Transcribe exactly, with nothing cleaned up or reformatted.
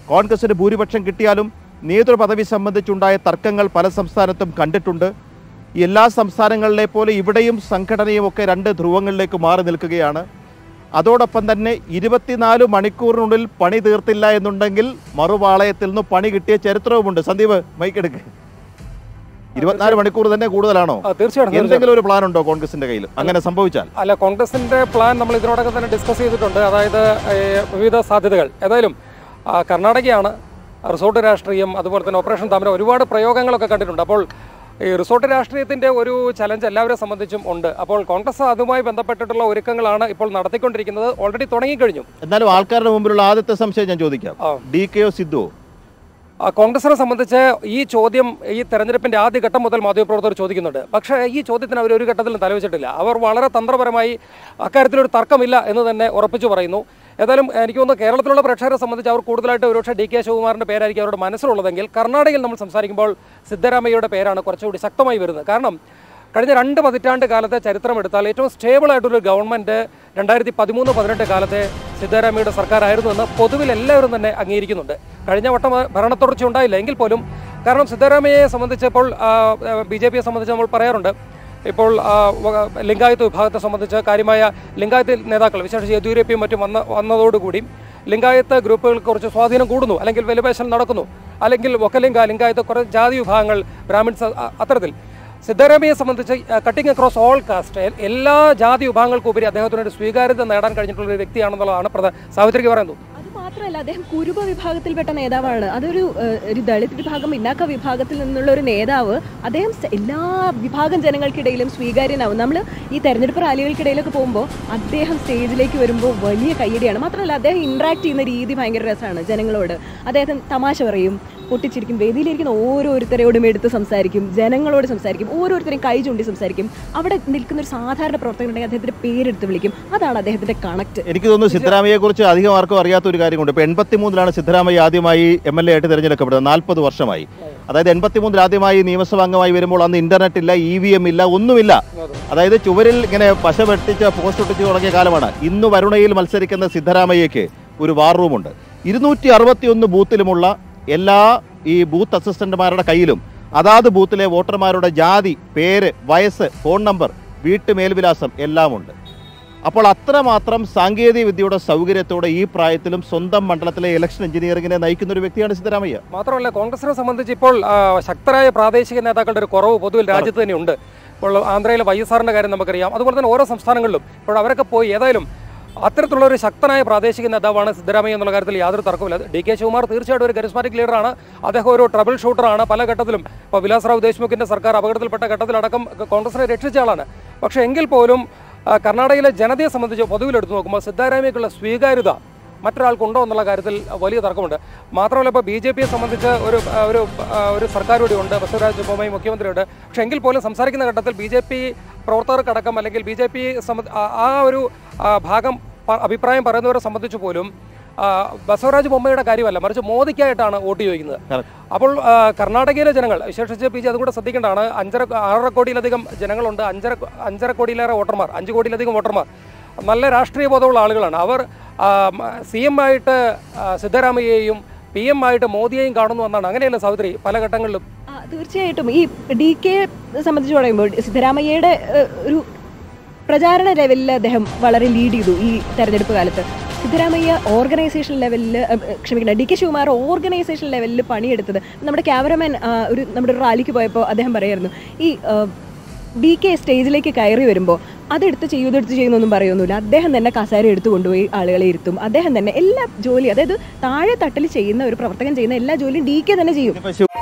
കോൺഗ്രസിന് ഭൂരിപക്ഷം കിട്ടിയാലും നേതൃപദവി സംബന്ധിച്ചുണ്ടായ തർക്കങ്ങൾ പല സംസ്ഥാനത്തും കണ്ടിട്ടുണ്ട്. എല്ലാ സംസ്ഥാനങ്ങളിലെ പോലെ ഇവിടെയും സംഘടനയും ഒക്കെ രണ്ട് ധ്രുവങ്ങളിലേക്ക് മാറി നിൽക്കുകയാണ്. അതോടൊപ്പം തന്നെ ഇരുപത്തിനാല് മണിക്കൂറിനുള്ളിൽ പണി തീർത്തില്ല എന്നുണ്ടെങ്കിൽ മറുപാളയത്തിൽ നിന്ന് പണി കിട്ടിയ ചരിത്രവുമുണ്ട്. സന്ദീപ് മൈക്കെടുക്ക്. ഇരുപത്തിനാല് മണിക്കൂർ തന്നെ കൂടുതലാണോ? തീർച്ചയായിട്ടും. എന്തെങ്കിലും ഒരു പ്ലാൻ ഉണ്ടോ കോൺഗ്രസിന്റെ കയ്യിൽ അങ്ങനെ സംഭവിച്ചാൽ? അല്ല, കോൺഗ്രസിന്റെ പ്ലാൻ നമ്മൾ ഇതിനോടൊക്കെ തന്നെ ഡിസ്കസ് ചെയ്തിട്ടുണ്ട്. അതായത് വിവിധ സാധ്യതകൾ. ഏതായാലും കർണാടകയാണ്, റിസോർട്ട് രാഷ്ട്രീയം, അതുപോലെ തന്നെ ഓപ്പറേഷൻ താമര, ഒരുപാട് പ്രയോഗങ്ങളൊക്കെ കണ്ടിട്ടുണ്ട്. അപ്പോൾ ഈ റിസോർട്ട് രാഷ്ട്രീയത്തിൻ്റെ ഒരു ചലഞ്ച് എല്ലാവരെ സംബന്ധിച്ചും ഉണ്ട്. അപ്പോൾ കോൺഗ്രസ് അതുമായി ബന്ധപ്പെട്ടിട്ടുള്ള ഒരുക്കങ്ങളാണ് ഇപ്പോൾ നടത്തിക്കൊണ്ടിരിക്കുന്നത്. ഓൾറെഡി തുടങ്ങിക്കഴിഞ്ഞു. എന്നാലും ആൾക്കാരുടെ മുമ്പിലുള്ള ആദ്യത്തെ സംശയം ഞാൻ ചോദിക്കാം, ഡി കെയോ സിദ്ധുവോ? കോൺഗ്രസിനെ സംബന്ധിച്ച് ഈ ചോദ്യം ഈ തെരഞ്ഞെടുപ്പിൻ്റെ ആദ്യ ഘട്ടം മുതൽ മാധ്യമപ്രവർത്തകർ ചോദിക്കുന്നുണ്ട്. പക്ഷേ ഈ ചോദ്യത്തിന് അവർ ഒരു ഘട്ടത്തിലും തലവെച്ചിട്ടില്ല. അവർ വളരെ തന്ത്രപരമായി അക്കാര്യത്തിലൊരു തർക്കമില്ല എന്ന് തന്നെ ഉറപ്പിച്ചു പറയുന്നു. ഏതായാലും എനിക്ക് തോന്നുന്നു കേരളത്തിലുള്ള പ്രേക്ഷകരെ സംബന്ധിച്ച് അവർ കൂടുതലായിട്ട് ഒരുപക്ഷെ ഡി കെ ശിവകുമാറിൻ്റെ പേരായിരിക്കും അവരുടെ മനസ്സിലുള്ളതെങ്കിൽ കർണാടകയിൽ നമ്മൾ സംസാരിക്കുമ്പോൾ സിദ്ധരാമയ്യയുടെ പേരാണ് കുറച്ചുകൂടി ശക്തമായി വരുന്നത്. കാരണം കഴിഞ്ഞ രണ്ട് പതിറ്റാണ്ട് കാലത്തെ ചരിത്രം എടുത്താൽ ഏറ്റവും സ്റ്റേബിളായിട്ടൊരു ഗവൺമെൻറ് രണ്ടായിരത്തി പതിമൂന്ന് പതിനെട്ട് കാലത്തെ സിദ്ധരാമയ്യയുടെ സർക്കാരായിരുന്നു എന്ന് പൊതുവിൽ എല്ലാവരും തന്നെ അംഗീകരിക്കുന്നുണ്ട്. കഴിഞ്ഞ വട്ടം ഭരണത്തുടർച്ച ഉണ്ടായില്ല എങ്കിൽ പോലും, കാരണം സിദ്ധരാമയ്യയെ സംബന്ധിച്ച് ഇപ്പോൾ ബി ജെ പിയെ സംബന്ധിച്ച് നമ്മൾ പറയാറുണ്ട്, ഇപ്പോൾ ലിംഗായത്ത് വിഭാഗത്തെ സംബന്ധിച്ച് കാര്യമായ ലിംഗായത്ത് നേതാക്കൾ വിശേഷിച്ച് യെദ്യൂരപ്പയും മറ്റും വന്ന വന്നതോടുകൂടി ലിംഗായത്ത് ഗ്രൂപ്പുകൾക്ക് കുറച്ച് സ്വാധീനം കൂടുന്നു, അല്ലെങ്കിൽ വിലപേശൽ നടക്കുന്നു, അല്ലെങ്കിൽ ഒക്കലിംഗ ലിംഗായത്ത് കുറേ ജാതി വിഭാഗങ്ങൾ ബ്രാഹ്മിൺസ് അത്തരത്തിൽ. സിദ്ധരാമയ്യയെ സംബന്ധിച്ച് കട്ടിങ് അക്രോസ് ഓൾ കാസ്റ്റ് എല്ലാ ജാതി വിഭാഗങ്ങൾക്കുപരി അദ്ദേഹത്തിനൊരു സ്വീകാര്യത നേടാൻ കഴിഞ്ഞിട്ടുള്ള ഒരു വ്യക്തിയാണെന്നുള്ളതാണ് പ്രധാന സാവിത്രിക്ക് പറയുന്നത്. മാത്രമല്ല, അദ്ദേഹം കുരുബ വിഭാഗത്തിൽപ്പെട്ട നേതാവാണ്. അതൊരു ഒരു ദളിത് വിഭാഗം, പിന്നാക്ക വിഭാഗത്തിൽ നിന്നുള്ള ഒരു നേതാവ്. അദ്ദേഹം എല്ലാ വിഭാഗം ജനങ്ങൾക്കിടയിലും സ്വീകാര്യനാവും. നമ്മൾ ഈ തെരഞ്ഞെടുപ്പ് റാലികൾക്കിടയിലൊക്കെ പോകുമ്പോൾ അദ്ദേഹം സ്റ്റേജിലേക്ക് വരുമ്പോൾ വലിയ കയ്യടിയാണ്. മാത്രമല്ല, അദ്ദേഹം ഇൻട്രാക്ട് ചെയ്യുന്ന രീതി ഭയങ്കര രസമാണ് ജനങ്ങളോട്. അദ്ദേഹം തമാശ പറയും, പൊട്ടിച്ചിരിക്കും, വേദിയിലിരിക്കുന്ന ഓരോരുത്തരോടും എടുത്ത് സംസാരിക്കും, ജനങ്ങളോട് സംസാരിക്കും, ഓരോരുത്തരെയും കൈ ചൂണ്ടി സംസാരിക്കും. അവിടെ നിൽക്കുന്ന ഒരു സാധാരണ പ്രവർത്തകനുണ്ടെങ്കിൽ അദ്ദേഹത്തിന്റെ പേരെടുത്ത് വിളിക്കും. അതാണ് അദ്ദേഹത്തിന്റെ കണക്ട്. എനിക്ക് തോന്നുന്നു സിദ്ധരാമയ്യയെ കുറിച്ച് അധികം ആർക്കും അറിയാത്ത ഒരു കാര്യമുണ്ട്. ഇപ്പൊ എൺപത്തി മൂന്നിലാണ് സിദ്ധരാമയ്യ ആദ്യമായി എം എൽ എ ആയിട്ട് തിരഞ്ഞെടുക്കപ്പെടുന്നത്. നാൽപ്പത് വർഷമായി. അതായത് എൺപത്തി മൂന്നിൽ ആദ്യമായി നിയമസഭാംഗമായി വരുമ്പോൾ അന്ന് ഇന്റർനെറ്റ് ഇല്ല, ഇ വി എം ഇല്ല, ഒന്നുമില്ല. അതായത് ചുവരിൽ ഇങ്ങനെ പശ വെട്ടിച്ച് പോസ്റ്റ് ഒട്ടിച്ച് തുടങ്ങിയ കാലമാണ്. ഇന്ന് വരുണയിൽ മത്സരിക്കുന്ന സിദ്ധരാമയ്യയ്ക്ക് ഒരു വാർ റൂമുണ്ട്. ഇരുന്നൂറ്റി അറുപത്തി ഒന്ന് ബൂത്തിലുമുള്ള എല്ലാ ഈ ബൂത്ത് അസിസ്റ്റന്റുമാരുടെ കയ്യിലും അതാത് ബൂത്തിലെ വോട്ടർമാരുടെ ജാതി, പേര്, വയസ്സ്, ഫോൺ നമ്പർ, വീട്ടുമേൽവിലാസം എല്ലാം ഉണ്ട്. അപ്പോൾ അത്രമാത്രം സാങ്കേതിക വിദ്യയുടെ സൗകര്യത്തോടെ ഈ പ്രായത്തിലും സ്വന്തം മണ്ഡലത്തിലെ ഇലക്ഷൻ എഞ്ചിനീയറിംഗിനെ നയിക്കുന്ന ഒരു വ്യക്തിയാണ് സിദ്ധരാമയ്യ. മാത്രമല്ല, കോൺഗ്രസിനെ സംബന്ധിച്ച് ഇപ്പോൾ ശക്തരായ പ്രാദേശിക നേതാക്കളുടെ ഒരു കുറവ് പൊതുവിൽ രാജ്യത്ത് തന്നെയുണ്ട്. ഇപ്പോൾ ആന്ധ്രയിലെ വൈ എസ് ആറിൻ്റെ കാര്യം നമുക്കറിയാം. അതുപോലെ തന്നെ ഓരോ സംസ്ഥാനങ്ങളിലും ഇപ്പോൾ അവരൊക്കെ പോയി. ഏതായാലും അത്തരത്തിലുള്ള ഒരു ശക്തനായ പ്രാദേശിക നേതാവാണ് സിദ്ധരാമയ്യ എന്നുള്ള കാര്യത്തിൽ യാതൊരു തർക്കമില്ല. ഡി കെ ശിവകുമാർ തീർച്ചയായിട്ടും ഒരു കരിസ്മാറ്റിക് ലീഡറാണ്. അദ്ദേഹം ഒരു ട്രബിൾ ഷൂട്ടറാണ്. പല ഘട്ടത്തിലും ഇപ്പോൾ വിലാസ്റാവ് ദേശ്മുഖിൻ്റെ സർക്കാർ അപകടത്തിൽപ്പെട്ട ഘട്ടത്തിലടക്കം കോൺഗ്രസിനെ രക്ഷിച്ച ആളാണ്. പക്ഷേ എങ്കിൽ പോലും കർണാടകയിലെ ജനതയെ സംബന്ധിച്ച് പൊതുവിലെടുത്ത് നോക്കുമ്പോൾ സിദ്ധരാമയ്യക്കുള്ള സ്വീകാര്യത മറ്റൊരാൾക്കുണ്ടോ എന്നുള്ള കാര്യത്തിൽ വലിയ തർക്കമുണ്ട്. മാത്രമല്ല, ഇപ്പോൾ ബി ജെ പിയെ സംബന്ധിച്ച് ഒരു ഒരു ഒരു സർക്കാർ കൂടി ഉണ്ട്, ബസവരാജ് ബൊമ്മായി മുഖ്യമന്ത്രിയുണ്ട്. പക്ഷേ എങ്കിൽ പോലും സംസാരിക്കുന്ന ഘട്ടത്തിൽ ബി ജെ പി പ്രവർത്തകർക്കടക്കം അല്ലെങ്കിൽ ബി ജെ പി ആ ഒരു ഭാഗം അഭിപ്രായം പറയുന്നവരെ സംബന്ധിച്ച് പോലും ബസവരാജ് ബൊമ്മയുടെ കാര്യമല്ല, മറിച്ച് മോദിക്കായിട്ടാണ് വോട്ട് ചോദിക്കുന്നത്. അപ്പോൾ കർണാടകയിലെ ജനങ്ങൾ, വിശേഷിച്ച് പി ജി അതുകൂടെ ശ്രദ്ധിക്കേണ്ടതാണ്, അഞ്ചര ആറര കോടിയിലധികം ജനങ്ങളുണ്ട്, അഞ്ചര അഞ്ചര കോടിയിലേറെ വോട്ടർമാർ, അഞ്ച് കോടിയിലധികം വോട്ടർമാർ നല്ല രാഷ്ട്രീയ ബോധമുള്ള ആളുകളാണ്. അവർ സി എം ആയിട്ട് സിദ്ധരാമയ്യയെയും പി എം ആയിട്ട് മോദിയെയും കാണുന്നു എന്നാണ്. അങ്ങനെയല്ല സാവിത്രി പല ഘട്ടങ്ങളിലും? തീർച്ചയായിട്ടും. ഈ ഡി കെ സംബന്ധിച്ച് പറയുമ്പോൾ സിദ്ധരാമയ്യയുടെ ഒരു പ്രചാരണ ലെവലിൽ അദ്ദേഹം വളരെ ലീഡ് ചെയ്തു ഈ തെരഞ്ഞെടുപ്പ് കാലത്ത്. സിദ്ധരാമയ്യ ഓർഗനൈസേഷൻ ലെവലിൽ, ക്ഷമിക്കണം, ഡി കെ ശിവകുമാർ ഓർഗനൈസേഷൻ ലെവലിൽ പണിയെടുത്തത്. നമ്മുടെ ക്യാമറമാൻ ഒരു നമ്മുടെ റാലിക്ക് പോയപ്പോൾ അദ്ദേഹം പറയായിരുന്നു, ഈ ഡി കെ സ്റ്റേജിലേക്ക് കയറി വരുമ്പോൾ അതെടുത്ത് ചെയ്യൂ ഇതെടുത്ത് ചെയ്യുന്നൊന്നും പറയുന്നില്ല. അദ്ദേഹം തന്നെ കസേര എടുത്തു കൊണ്ടുപോയി ആളുകളെ ഇരുത്തും. അദ്ദേഹം തന്നെ എല്ലാ ജോലി, അതായത് താഴെ തട്ടിൽ ചെയ്യുന്ന ഒരു പ്രവർത്തകൻ ചെയ്യുന്ന എല്ലാ ജോലിയും ഡി കെ തന്നെ ചെയ്യും.